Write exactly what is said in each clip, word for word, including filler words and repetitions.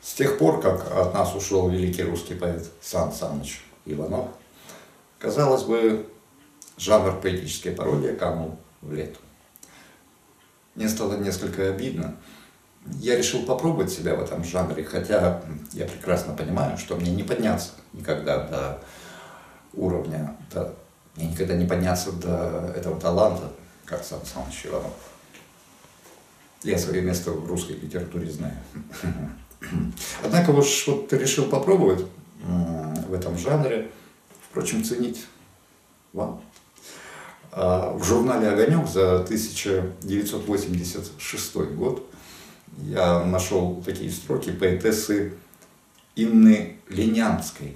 С тех пор, как от нас ушел великий русский поэт Сан Саныч Иванов, казалось бы, жанр поэтической пародии канул в лету. Мне стало несколько обидно. Я решил попробовать себя в этом жанре, хотя я прекрасно понимаю, что мне не подняться никогда до уровня, до, мне никогда не подняться до этого таланта, как Сан Саныч Иванов. Я свое место в русской литературе знаю. Однако вот, вот ты решил попробовать в этом жанре, впрочем, ценить вам. В журнале «Огонек» за тысяча девятьсот восемьдесят шестой год я нашел такие строки поэтессы Инны Ленянской.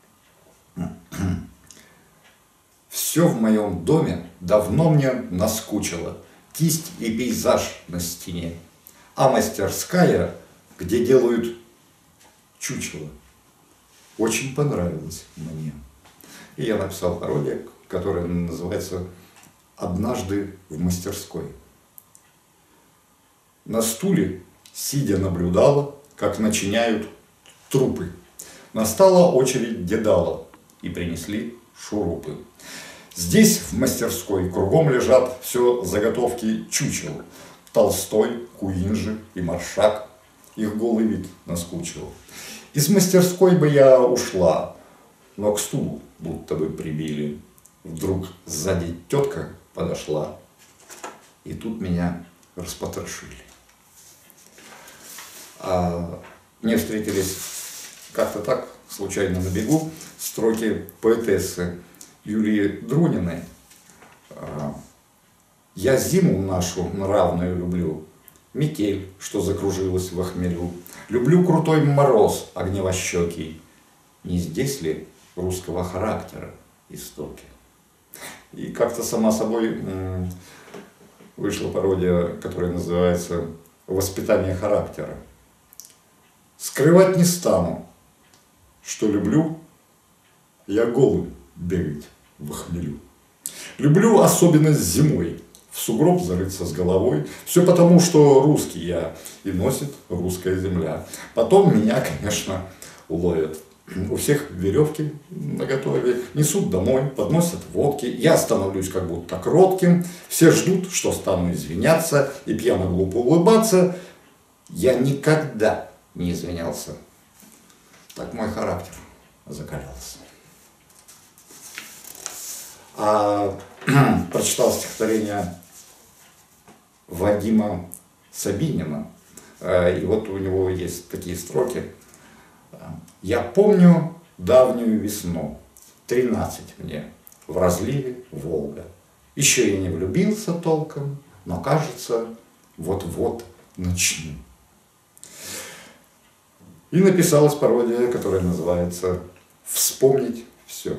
«Все в моем доме давно мне наскучило, кисть и пейзаж на стене, а мастерская, где делают чучело, очень понравилась мне». И я написал пародию, которая называется «Однажды в мастерской». На стуле, сидя, наблюдала, как начиняют трупы. Настала очередь Дедала, и принесли шурупы. Здесь, в мастерской, кругом лежат все заготовки чучел. Толстой, Куинджи и Маршак. Их голый вид наскучил. Из мастерской бы я ушла, но к стулу будто бы прибили. Вдруг сзади тетка подошла, и тут меня распотрошили. А мне встретились как-то так, случайно на бегу, строки поэтессы Юлии Друниной. «Я зиму нашу нравную люблю, метель, что закружилась в хмелю. Люблю крутой мороз огневощекий. Не здесь ли русского характера истоки?» И как-то сама собой вышла пародия, которая называется «Воспитание характера». Скрывать не стану, что люблю я голый бегать в хмелю. Люблю особенно зимой в сугроб зарыться с головой. Все потому, что русский я и носит русская земля. Потом меня, конечно, уловят. У всех веревки наготове, несут домой, подносят водки. Я становлюсь как будто кротким. Все ждут, что стану извиняться и пьяно глупо улыбаться. Я никогда не извинялся. Так мой характер закалялся. А прочитал стихотворение Вадима Сабинина. И вот у него есть такие строки. «Я помню давнюю весну, тринадцать мне, в разливе Волга. Еще я не влюбился толком, но, кажется, вот-вот начну». И написалась пародия, которая называется «Вспомнить все».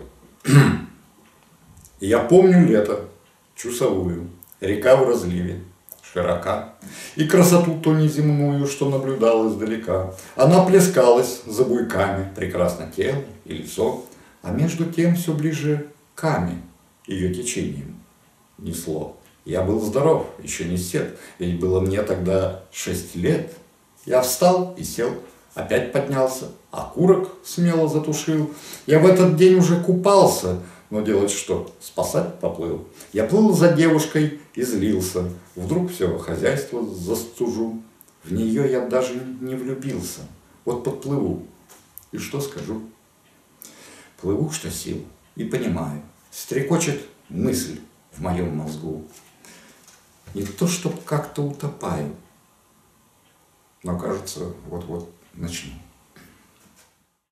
Я помню лето, чусовую, река в разливе, широка, и красоту то неземную, что наблюдал издалека. Она плескалась за буйками, прекрасно тело и лицо, а между тем все ближе камень ее течением несло. Я был здоров, еще не сед, ведь было мне тогда шесть лет. Я встал и сел, опять поднялся, окурок смело затушил. Я в этот день уже купался, но делать что? Спасать поплыл. Я плыл за девушкой и злился. Вдруг все хозяйство застужу. В нее я даже не влюбился. Вот подплыву. И что скажу? Плыву, что сил, и понимаю. Стрекочет мысль в моем мозгу. Не то, чтоб как-то утопаю, но, кажется, вот-вот начну.